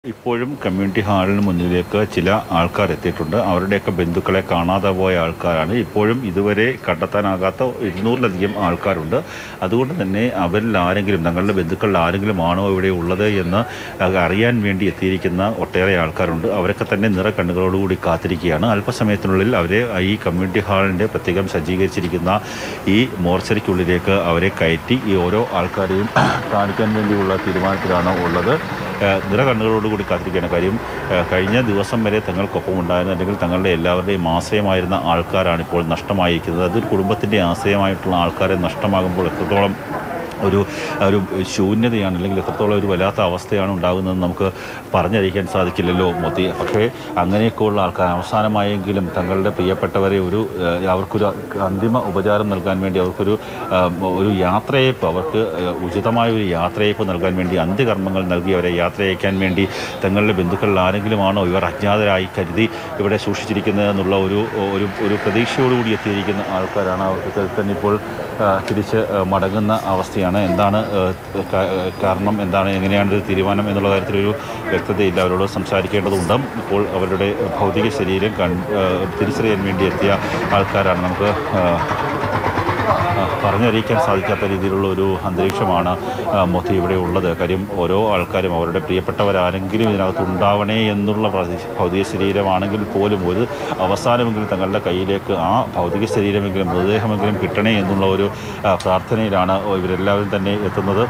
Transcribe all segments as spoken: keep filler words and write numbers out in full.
ഇപ്പോഴും കമ്മ്യൂണിറ്റി ഹാളിന് മുന്നിലേക്ക് ചില ആൾക്കാർ എത്തിയിട്ടുണ്ട്. അവരുടെയൊക്കെ ബന്ധുക്കളെ കാണാതെ പോയ ആൾക്കാരാണ്. ഇപ്പോഴും ഇതുവരെ കണ്ടെത്താനാകാത്ത ഇരുന്നൂറിലധികം ആൾക്കാരുണ്ട്. അതുകൊണ്ട് തന്നെ അവരിൽ ആരെങ്കിലും, തങ്ങളുടെ ബന്ധുക്കളിൽ ആരെങ്കിലും ആണോ ഇവിടെ ഉള്ളത് എന്ന് അറിയാൻ വേണ്ടി എത്തിയിരിക്കുന്ന ഒട്ടേറെ ആൾക്കാരുണ്ട്. അവരൊക്കെ തന്നെ നിറക്കണ്ണുകളോടുകൂടി കാത്തിരിക്കുകയാണ്. അല്പസമയത്തിനുള്ളിൽ അവരെ ഈ കമ്മ്യൂണിറ്റി ഹാളിൻ്റെ പ്രത്യേകം സജ്ജീകരിച്ചിരിക്കുന്ന ഈ മോർച്ചറിക്കുള്ളിലേക്ക് അവരെ കയറ്റി ഈ ഓരോ ആൾക്കാരെയും കാണിക്കാൻ വേണ്ടിയുള്ള തീരുമാനത്തിലാണ് ഉള്ളത്. നിറകണ്ണുകളോടുകൂടി കാത്തിരിക്കുകയാണ്. കാര്യം കഴിഞ്ഞ ദിവസം വരെ തങ്ങൾക്കൊപ്പം ഉണ്ടായിരുന്ന, അല്ലെങ്കിൽ തങ്ങളുടെ എല്ലാവരുടെയും ആശ്രയമായിരുന്ന ആൾക്കാരാണ് ഇപ്പോൾ നഷ്ടമായിരിക്കുന്നത്. അതൊരു കുടുംബത്തിൻ്റെ ആശ്രയമായിട്ടുള്ള ആൾക്കാരെ നഷ്ടമാകുമ്പോൾ എത്രത്തോളം ഒരു ഒരു ശൂന്യതയാണ്, അല്ലെങ്കിൽ എത്രത്തോളം ഒരു വല്ലാത്ത അവസ്ഥയാണ് ഉണ്ടാകുന്നതെന്ന് നമുക്ക് പറഞ്ഞറിയിക്കാൻ സാധിക്കില്ലല്ലോ മോത്തി. പക്ഷേ അങ്ങനെയൊക്കെയുള്ള ആൾക്കാർ അവസാനമായെങ്കിലും തങ്ങളുടെ പ്രിയപ്പെട്ടവരെ ഒരു അവർക്കൊരു അന്തിമ ഉപചാരം നൽകാൻ വേണ്ടി, അവർക്കൊരു ഒരു യാത്രയയപ്പ്, അവർക്ക് ഉചിതമായ ഒരു യാത്രയയപ്പ് നൽകാൻ വേണ്ടി, അന്ത്യകർമ്മങ്ങൾ നൽകി അവരെ യാത്രയയക്കാൻ വേണ്ടി തങ്ങളുടെ ബന്ധുക്കളിൽ ആരെങ്കിലുമാണോ ഇവർ അജ്ഞാതരായി കരുതി ഇവിടെ സൂക്ഷിച്ചിരിക്കുന്നതെന്നുള്ള ഒരു ഒരു ഒരു പ്രതീക്ഷയോടുകൂടി എത്തിയിരിക്കുന്ന ആൾക്കാരാണ്. അവർക്ക് തന്നെ ഇപ്പോൾ തിരിച്ച് മടങ്ങുന്ന അവസ്ഥയാണ്. എന്താണ് കാരണം, എന്താണ്, എങ്ങനെയാണ് ഇത് തീരുമാനം എന്നുള്ള കാര്യത്തിലൊരു വ്യക്തതയില്ല. അവരോട് സംസാരിക്കേണ്ടതുണ്ട്. ഇപ്പോൾ അവരുടെ ഭൗതിക ശരീരം കൺ തിരിച്ചറിയാൻ വേണ്ടി എത്തിയ ആൾക്കാരാണ്. നമുക്ക് പറഞ്ഞറിയിക്കാൻ സാധിക്കാത്ത രീതിയിലുള്ള ഒരു അന്തരീക്ഷമാണ് മൊത്തം ഇവിടെ ഉള്ളത്. കാര്യം ഓരോ ആൾക്കാരും അവരുടെ പ്രിയപ്പെട്ടവരാരെങ്കിലും ഇതിനകത്ത് ഉണ്ടാവണേ എന്നുള്ള ഭൗതിക ശരീരമാണെങ്കിൽ പോലും ഒരു അവസാനമെങ്കിലും തങ്ങളുടെ കയ്യിലേക്ക് ആ ഭൗതിക ശരീരമെങ്കിലും, മൃതദേഹമെങ്കിലും കിട്ടണേ എന്നുള്ള ഒരു പ്രാർത്ഥനയിലാണ് ഇവരെല്ലാവരും തന്നെ എത്തുന്നത്.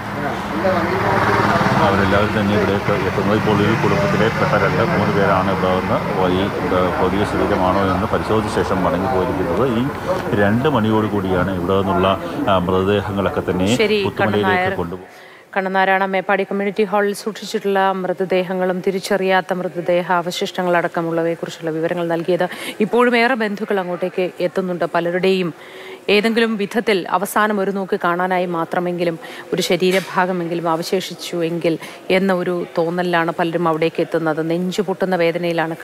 അവരെല്ലാവരും തന്നെ ഇവിടേക്ക് എത്തുന്നത്. ഇപ്പോൾ ഈ കുടുംബത്തിലെ പെട്ട രണ്ട് മൂന്ന് പേരാണ് ഇവിടെ നിന്ന് ഈ ഭൗതിക ശരീരമാണോ എന്ന് പരിശോധിച്ച ശേഷം മടങ്ങി പോയിരിക്കുന്നത്. ഈ രണ്ട് മണിയോടുകൂടിയാണ് ഇവിടെ നിന്നുള്ള മൃതദേഹങ്ങളൊക്കെ തന്നെ പുത്തുമലയിലേക്ക് കൊണ്ടുപോകും. കണ്ണനാരായണ മേപ്പാടി കമ്മ്യൂണിറ്റി ഹാളിൽ സൂക്ഷിച്ചിട്ടുള്ള മൃതദേഹങ്ങളും തിരിച്ചറിയാത്ത മൃതദേഹ അവശിഷ്ടങ്ങളടക്കമുള്ളവയെക്കുറിച്ചുള്ള വിവരങ്ങൾ നൽകിയത്. ഇപ്പോഴും ഏറെ ബന്ധുക്കൾ അങ്ങോട്ടേക്ക് എത്തുന്നുണ്ട്. പലരുടെയും ഏതെങ്കിലും വിധത്തിൽ അവസാനം ഒരു നോക്ക് കാണാനായി മാത്രമെങ്കിലും ഒരു ശരീരഭാഗമെങ്കിലും അവശേഷിച്ചു എങ്കിൽ എന്ന ഒരു തോന്നലിലാണ് പലരും അവിടേക്ക് എത്തുന്നത്. നെഞ്ചു പൊട്ടുന്ന വേദനയിലാണ്